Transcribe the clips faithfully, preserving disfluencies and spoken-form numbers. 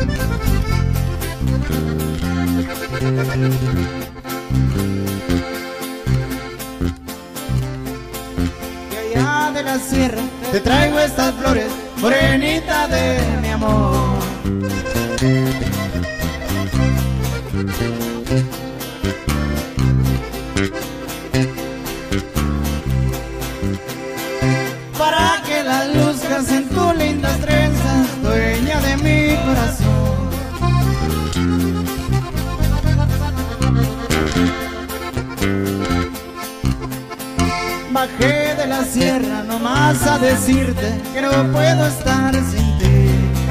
De allá de la sierra te traigo estas flores, morenita de mi amor. Para que las luzcas en tus lindas trenzas, dueña de mi corazón. Bajé de la sierra nomás a decirte que no puedo estar sin ti.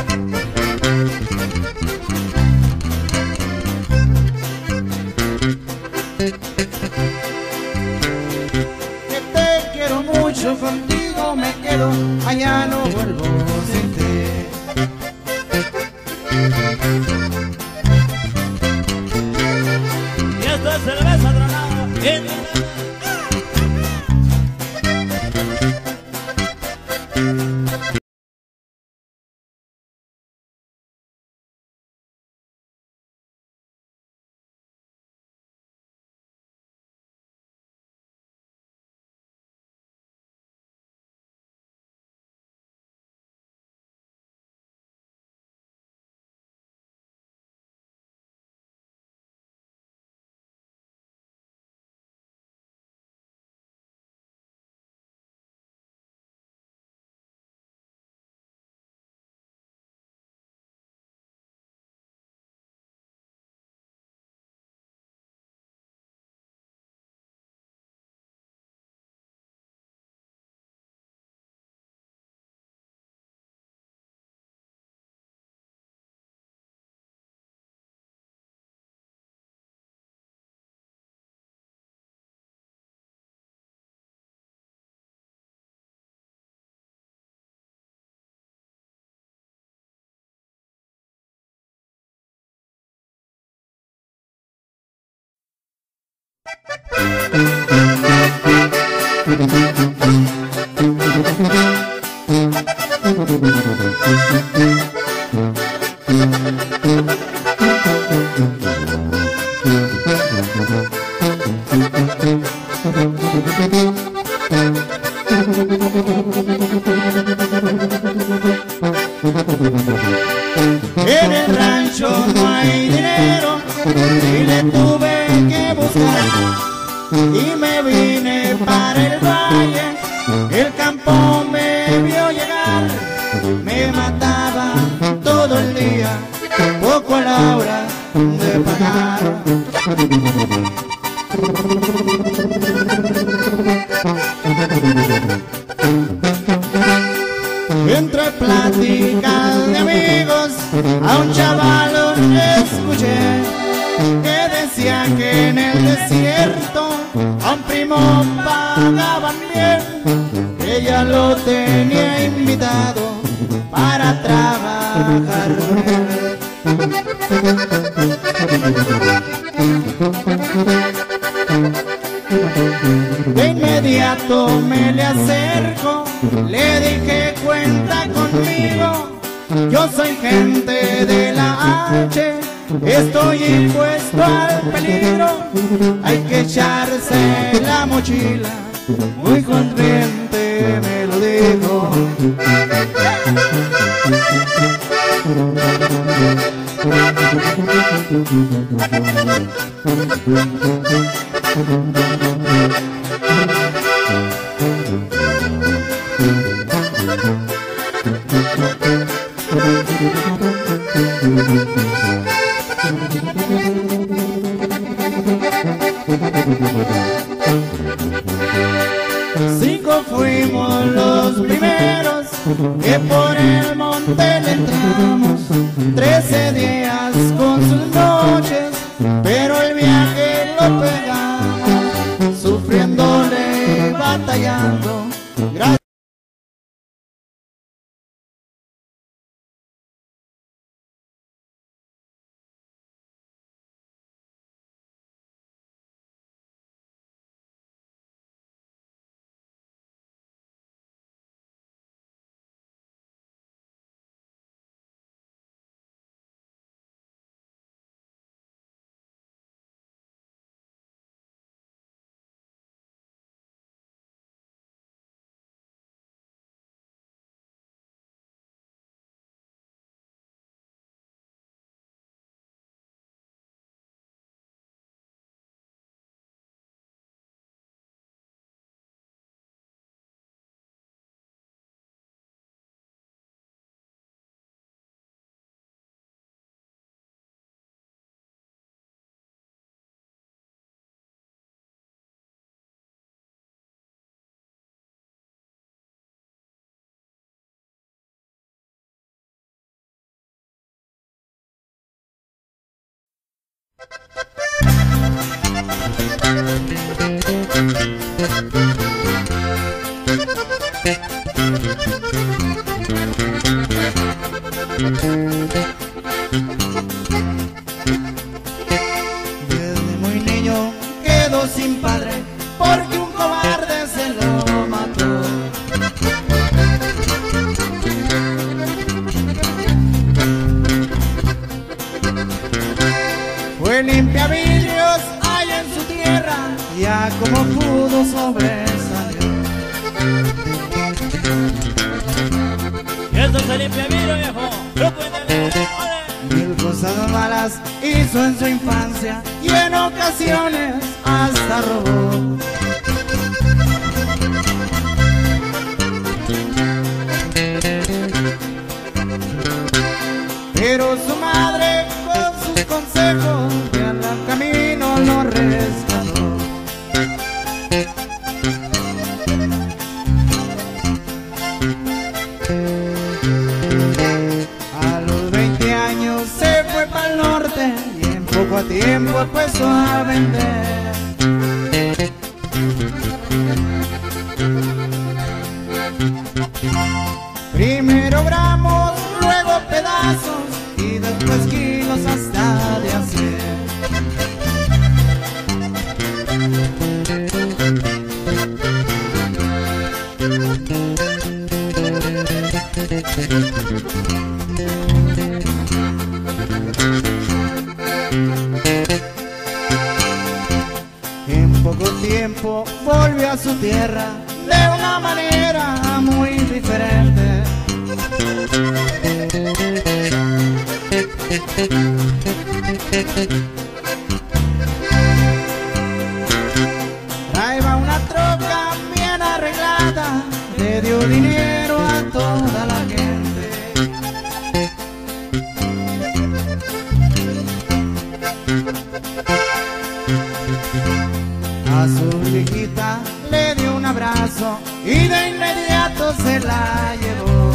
Que te quiero mucho, contigo me quedo, allá no vuelvo sin ti. Y esto es cerveza tronada. En el rancho no hay dinero y le tuve que buscar, y me vine para el valle, el campo me vio llegar, me mataba todo el día, poco a la hora de pagar. Entre pláticas de amigos a un chaval escuché que decía que en el desierto a un primo pagaban bien, que ella lo tenía invitado para trabajar con él. De inmediato me le acerco, le dije cuenta conmigo, yo soy gente de la H, estoy impuesto al peligro, hay que echarse la mochila, muy consciente me lo dijo. Cinco fuimos los primeros que por el monte le entramos, trece días con sus noches, pero el viaje lo pegamos, sufriéndole, batallando. Gracias. Desde muy niño quedó sin padre porque un cobarde se lo mató. Fue limpiavidrios allá en su tierra, ya como pudo sobresalió. Y esto se limpia vidrio, viejo. Grupo Inteligente, ole. Mil cosas malas hizo en su infancia y en ocasiones hasta robó. Pero su madre con sus consejos de al camino lo rescató. A los veinte años se fue para el norte y en poco tiempo empezó a vender. Primero gramos, luego pedazos y después kilos hasta de hacer. En poco tiempo volvió a su tierra de una manera muy diferente. Traía una troca bien arreglada, le dio dinero a toda la gente. A su viejita le dio un abrazo y de inmediato se la llevó.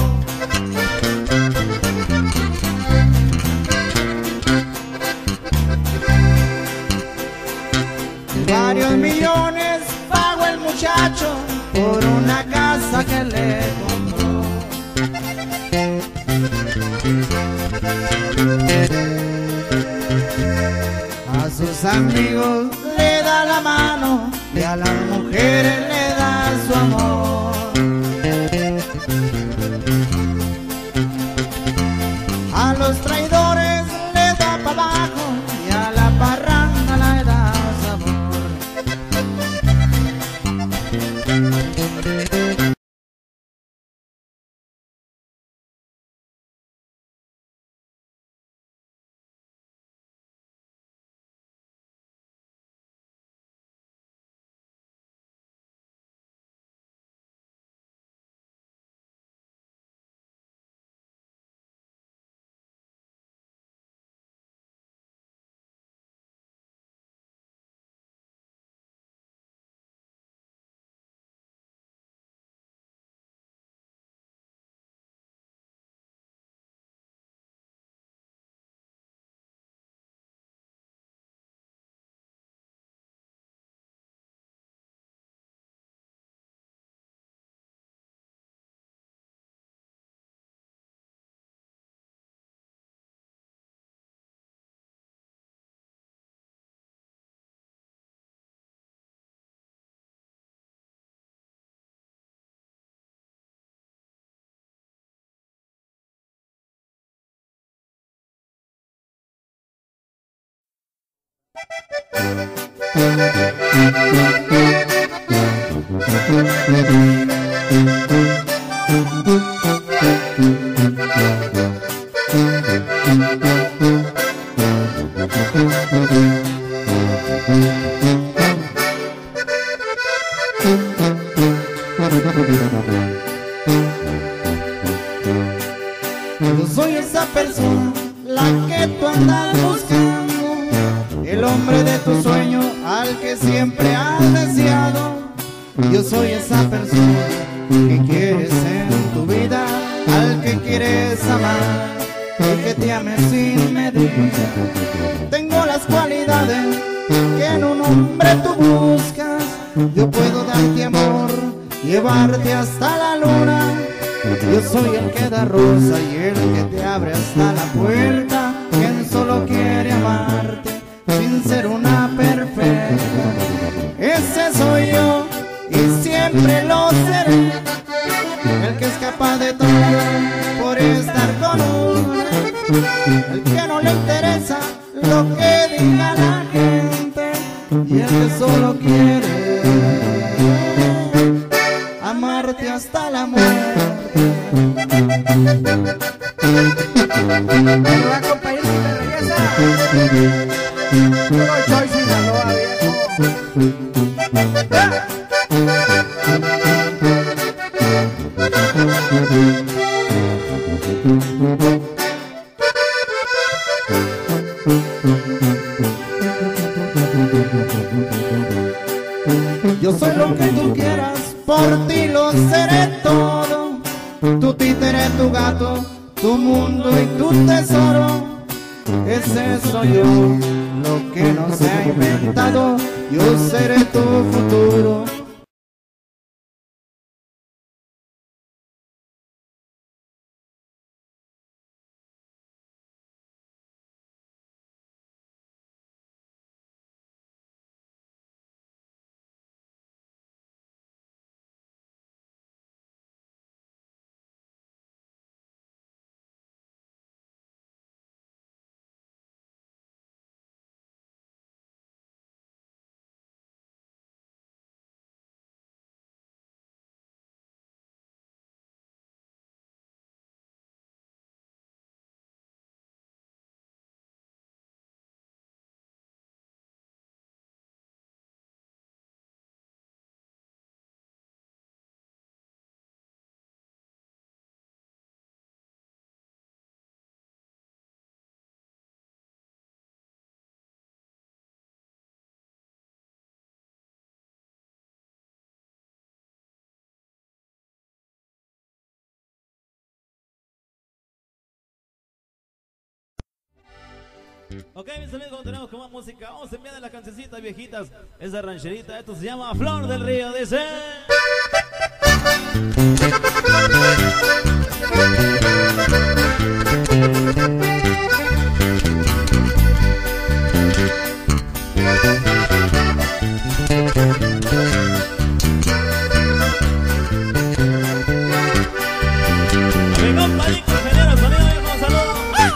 Varios millones pagó el muchacho por una casa que le compró. A sus amigos le da la mano y a las mujeres le da su amor. A los traidores le da para abajo y a la parranda le da sabor. Yo soy esa persona, la que tú andas buscando, el hombre de tu sueño al que siempre has deseado. Yo soy esa persona que quieres en tu vida, al que quieres amar, el que te ame sin medir. Tengo las cualidades que en un hombre tú buscas. Yo puedo darte amor, llevarte hasta la luna. Yo soy el que da rosa y el que te abre hasta la puerta. Quien solo quiere amarte sin ser una perfecta. Ese soy yo y siempre lo seré, el que es capaz de todo por estar con uno, el que no le interesa lo que diga la gente y el que solo quiere amarte hasta la muerte. Me va a acompañar si me regresa. Puro Choy Sinaloa, viejo. ¡Ah! Yo soy lo que tú quieras, por ti lo seré todo. Tu títere, tu gato, tu mundo y tu tesoro. Ese soy yo, lo que no se ha inventado. Yo seré tu futuro. Ok, mis amigos, continuamos con más música. Vamos a enviar las cancioncitas viejitas. Esa rancherita, esto se llama Flor del Río, dice. Mi compadito, ingeniero, sonido, viejo, saludos.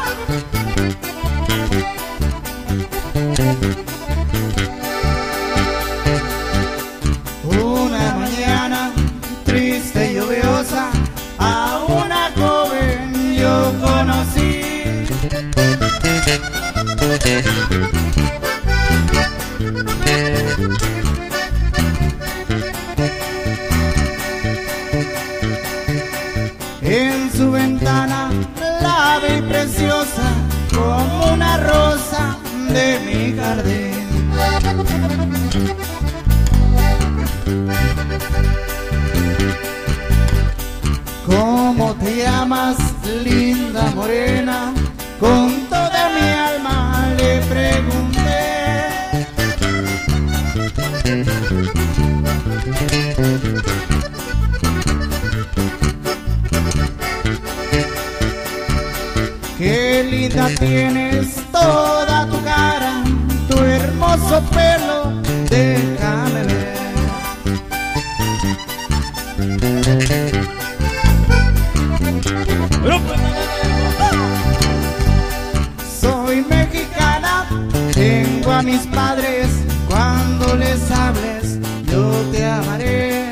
Una mañana triste y lluviosa, a una joven yo conocí. En su ventana la vi preciosa como una rosa de mi jardín. ¿Cómo te llamas, linda morena? Con toda mi alma le pregunté. Qué linda tienes toda tu cara, tu hermoso pelo, déjame ver. Soy mexicana, tengo a mis padres, cuando les hables yo te amaré.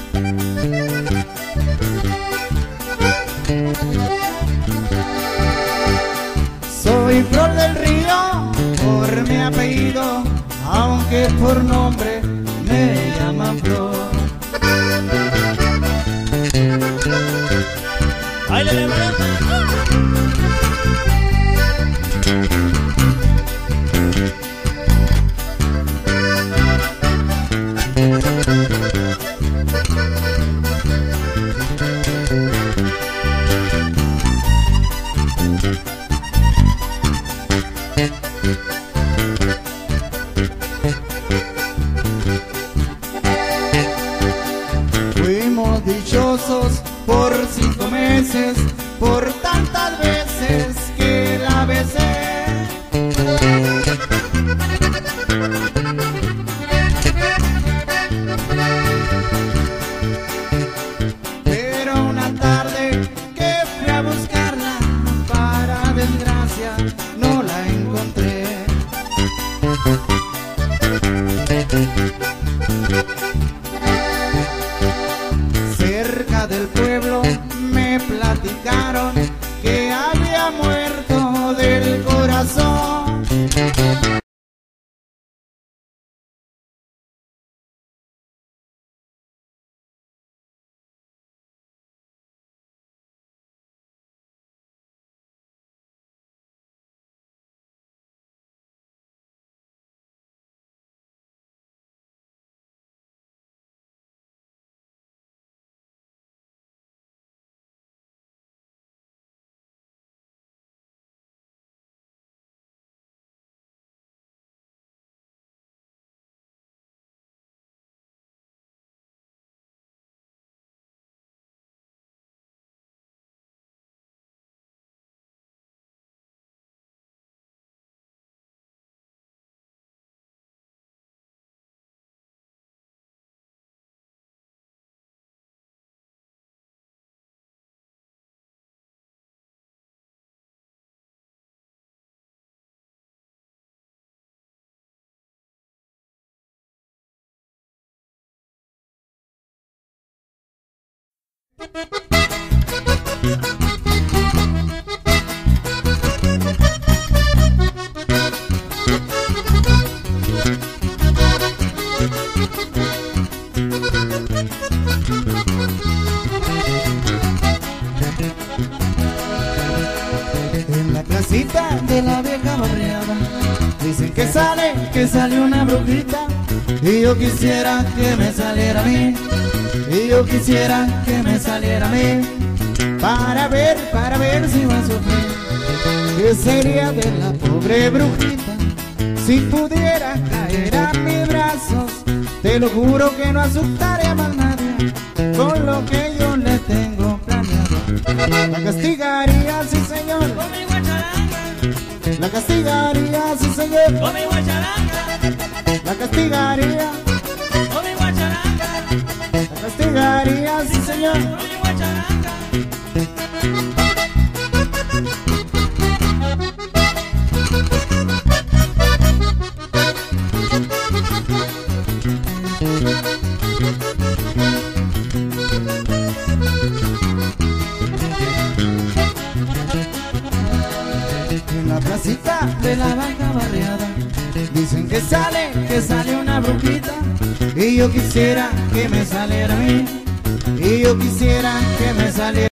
Soy Flor del Río por mi apellido, aunque por nombre me llaman Flor. ¡Ay, le le ya no la encontré. Cerca del pueblo me platicaron que había muerto del corazón. En la casita de la vieja barriada dicen que sale, que sale una brujita, y yo quisiera que me saliera a mí, y yo quisiera que me saliera a mí, para ver, para ver si va a sufrir. ¿Qué sería de la pobre brujita si pudiera caer a mis brazos? Te lo juro que no asustaría a más nadie con lo que yo le tengo planeado. La castigaría, sí señor, Con mi guacharanga, la castigaría, sí señor, con mi guacharanga, la castigaría, con mi guacharanga, la castigaría, sí señor. con mi guacharanga. En la placita de la banca barriada dicen que sale, que sale una brujita, y yo quisiera que me saliera a mí, y yo quisiera que me saliera.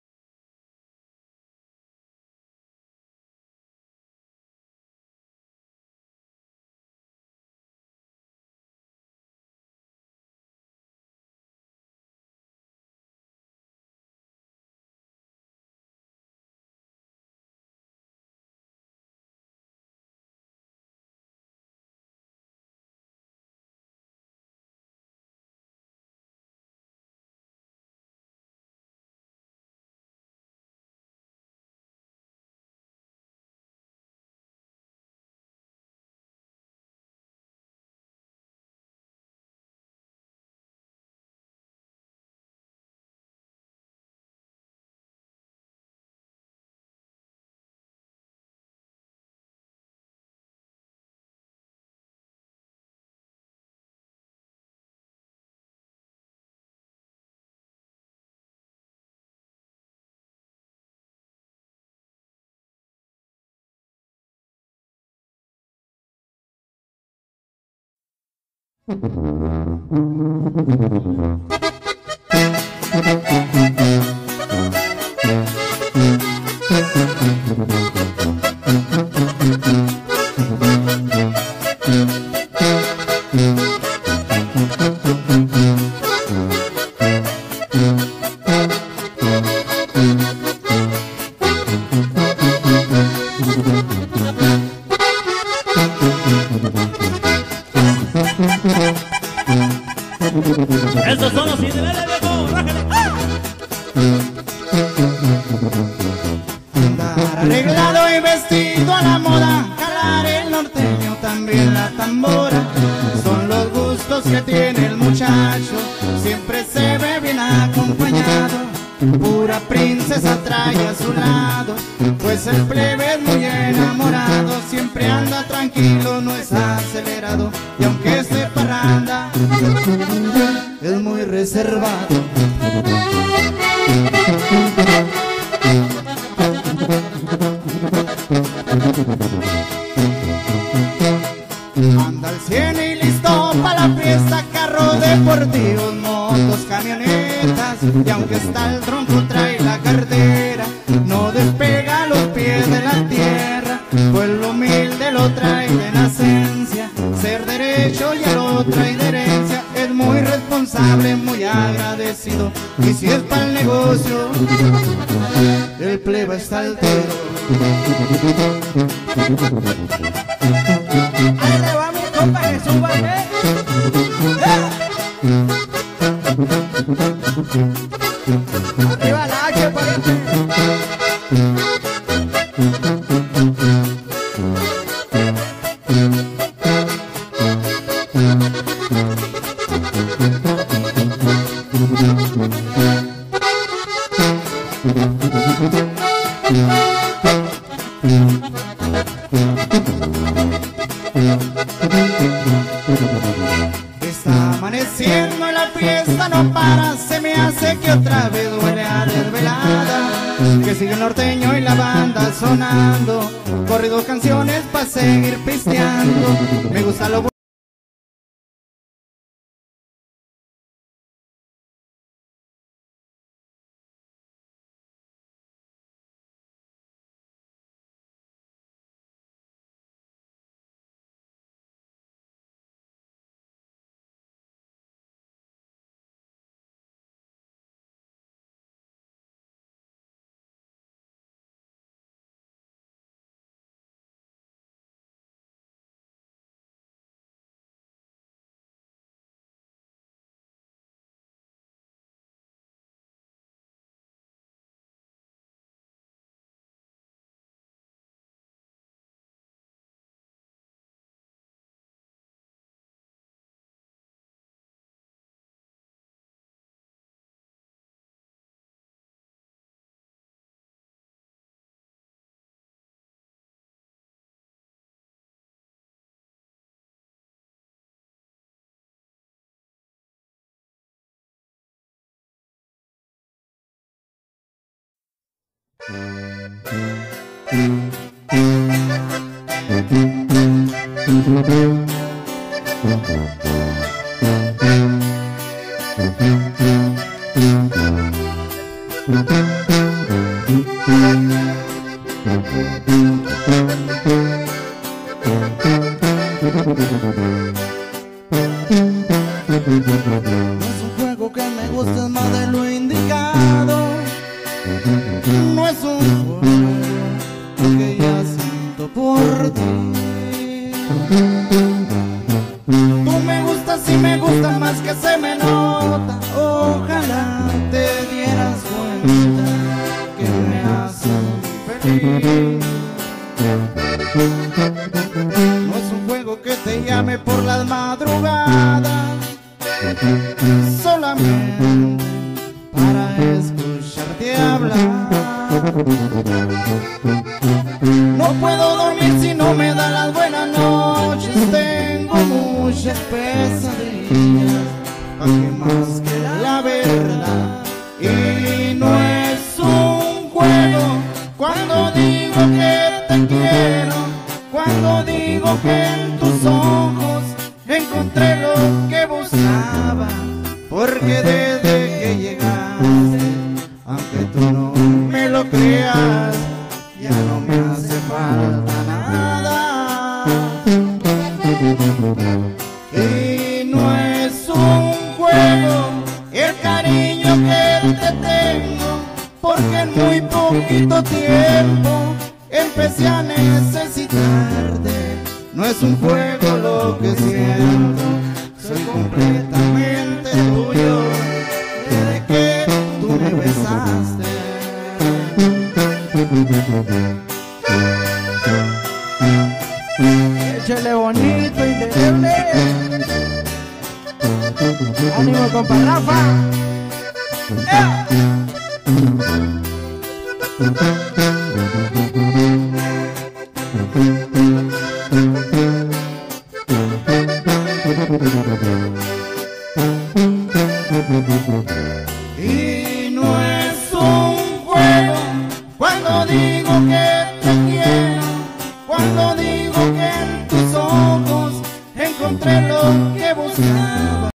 Estos son los cindereles, viejo. ¡Rájale! ¡Ah! Andar arreglado y vestido a la moda, calar el norteño, también la tambora, son los gustos que tiene el muchacho, siempre se ve bien acompañado, pura princesa trae a su lado, pues el plebe es muy enamorado, siempre anda tranquilo, no es acelerado, y aunque esté parranda, es muy reservado. Anda al cien y listo para la fiesta, carro deportivos, motos, camionetas, y aunque está el tronco trae la cartera, no despega los pies de la tierra, pues lo humilde lo trae de nacencia, ser derecho ya lo trae de herencia, es muy responsable, muy agradecido, y si es para el negocio, el plebe está altero. Ahí le va mi compa Jesús Valdés. Arriba la H, pariente. Está amaneciendo y la fiesta no para, se me hace que otra vez huele a desvelada, que sigue el norteño y la banda sonando, corrido canciones pa' seguir pisteando, me gusta lo bueno. No es un juego que me guste, es más de lo indicado. No es un juego que ya siento por ti. Tú me gustas y me gustas más que se me nota. Ojalá te dieras cuenta que me haces muy feliz. No es un juego que te llame por las madrugadas, solamente para escucharte hablar. No puedo dormir si no me dan las buenas noches, tengo muchas pesadillas, ¿pa' qué más que la verdad? Y no es un juego cuando digo que te quiero, cuando digo que en tus ojos encontré lo que buscaba, porque desde que llegaste, aunque tú no me lo creas, ya no me hace falta nada. Y no es un juego el cariño que te tengo, porque en muy poquito tiempo empecé a necesitarte. No es un juego lo que siento, soy completamente tuyo desde que tú me besaste. Échale bonito, indeleble. Ánimo, compa Rafa. ¡Eh! Y no es un juego cuando digo que te quiero, cuando digo que en tus ojos encontré lo que buscaba.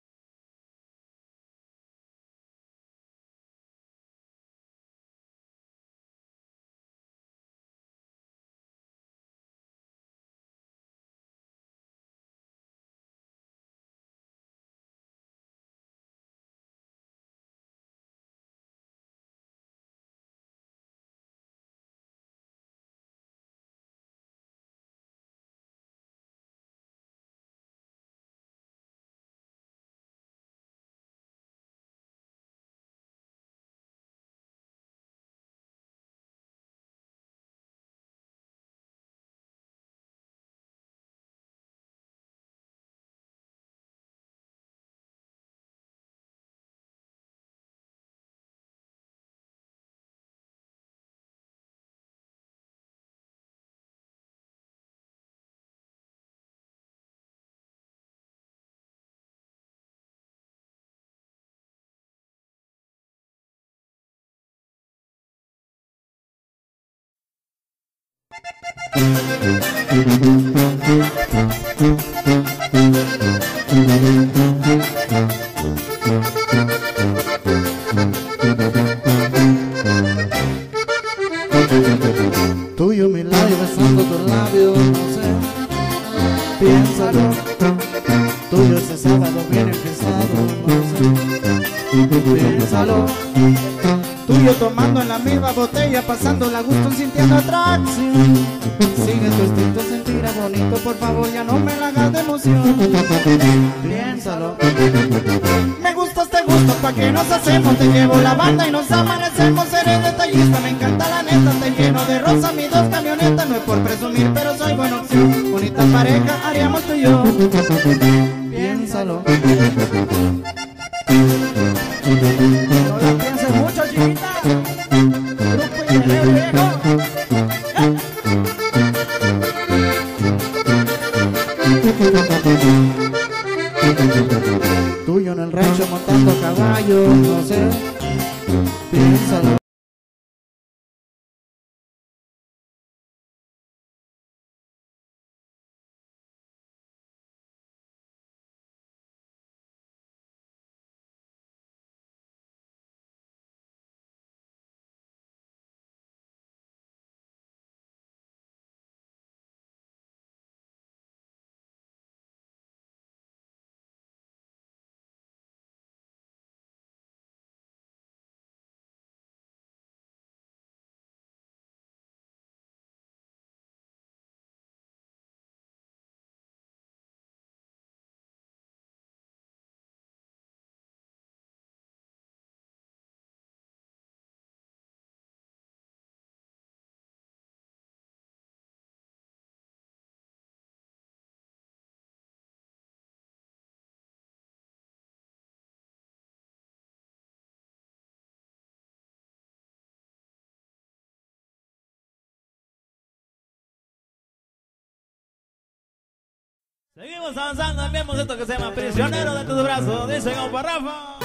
Tuyo mi labio besando tus labios, no sé, piénsalo. Tuyo ese sábado bien empezado, no sé, piénsalo. Tuyo tomando en la misma botella, pasando la gusto sintiendo atracción. Sigue tu instinto, sentirá bonito, por favor ya no me la hagas de emoción. Piénsalo. Me gustas, te gusto, pa' que nos hacemos. Te llevo la banda y nos amanecemos. Eres detallista, me encanta la neta. Te lleno de rosa, mis dos camionetas. No es por presumir, pero soy buena opción. Bonita pareja haríamos tú y yo. Piénsalo. No la pienses mucho, chiquita. Grupo Ingenero Viejo. Tuyo en el rancho montando caballos, no sé, piénsalo. Seguimos avanzando, enviamos esto que se llama Prisionero de tus brazos. Dice compa Rafa.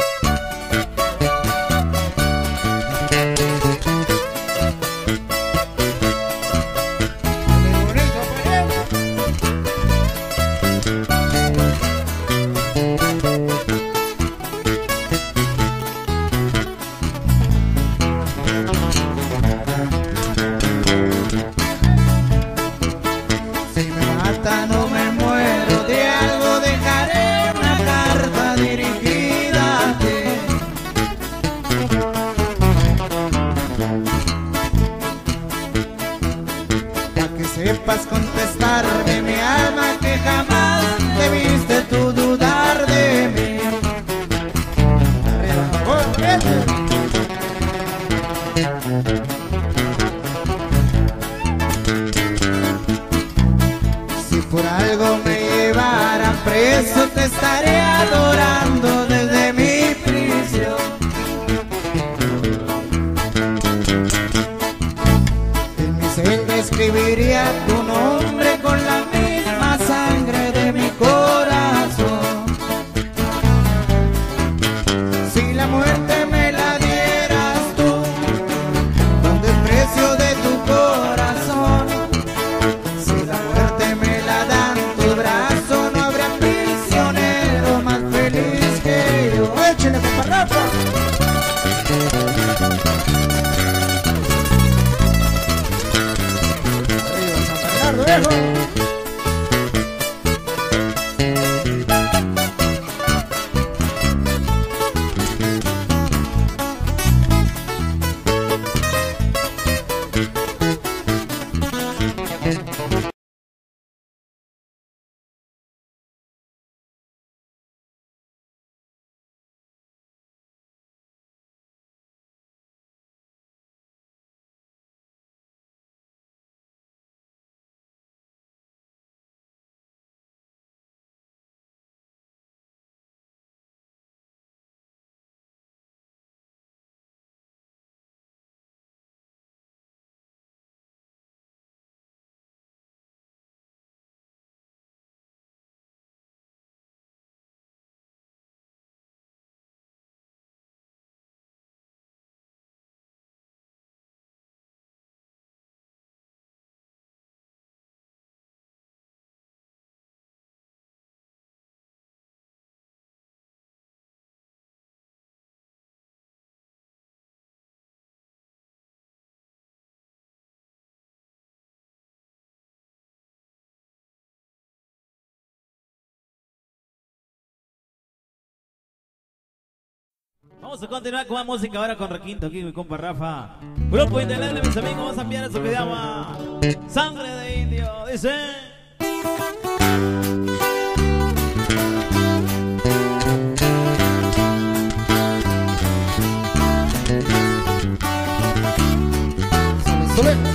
No me muero, de algo dejaré una carta dirigida a ti. Pa' que sepas contestarme, mi alma, que jamás debiste tú dudar de mí. Si por algo me llevaran preso, te estaré adorando desde mi prisión. Vamos a continuar con más música ahora con Requinto, aquí mi compa Rafa. Grupo Indeleble, mis amigos, vamos a enviar eso que se llama Sangre de Indio. Dice... Sole.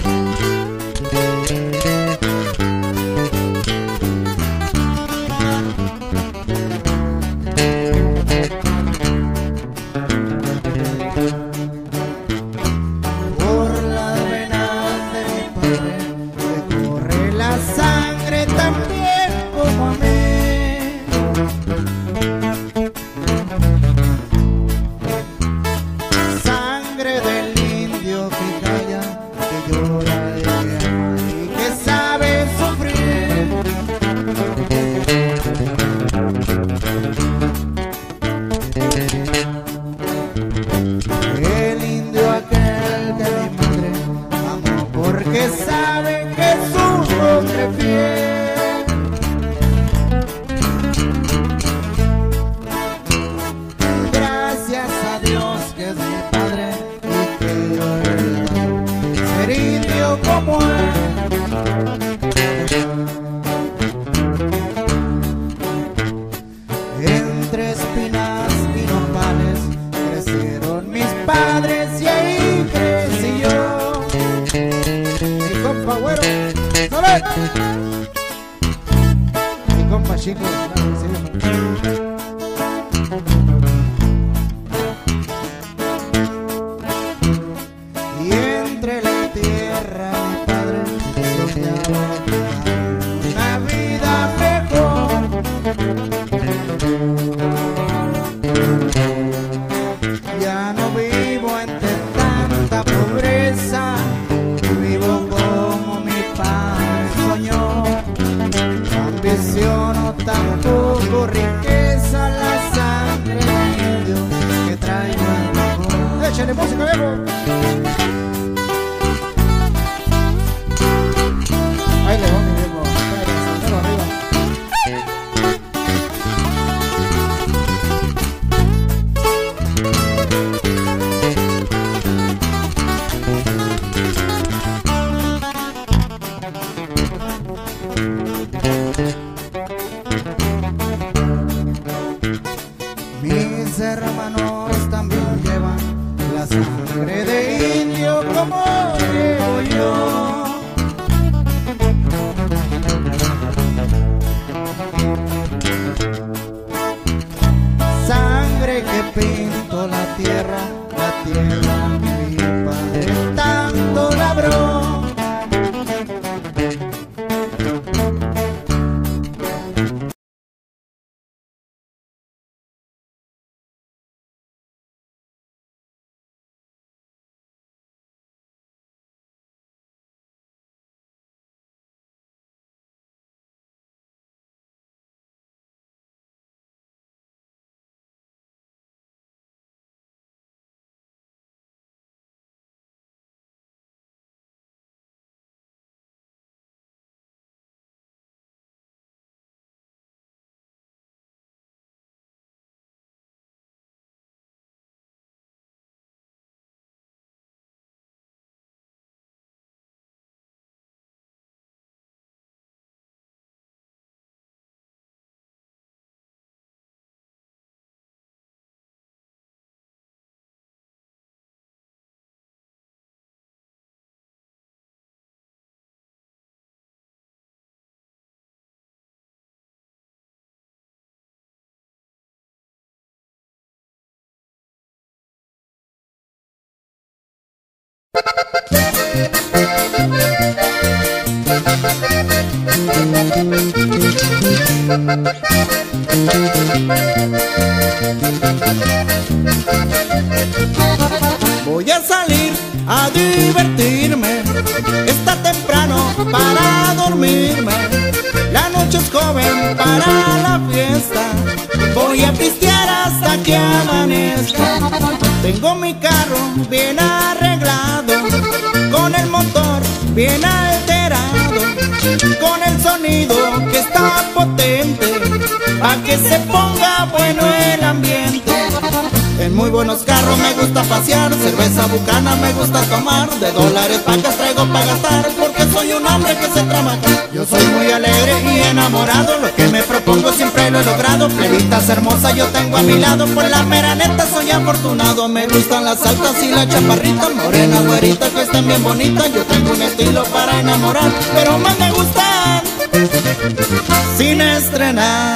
Voy a salir a divertirme, está temprano para dormirme. La noche es joven para la fiesta, voy a pistear hasta que amanezca. Tengo mi carro bien arreglado, con el motor bien alterado, con el sonido que está potente, pa' que se ponga bueno el ambiente. En muy buenos carros me gusta pasear, cerveza bucana me gusta tomar, de dólares pacas traigo pa' gastar, porque soy un hombre que se trabaja. Yo soy muy alegre y enamorado, lo que me propongo siempre lo he logrado. Plebitas hermosas yo tengo a mi lado, por la mera neta soy afortunado. Me gustan las altas y las chaparritas, morenas, güeritas que estén bien bonitas. Yo tengo un estilo para enamorar, pero más me gustan sin estrenar.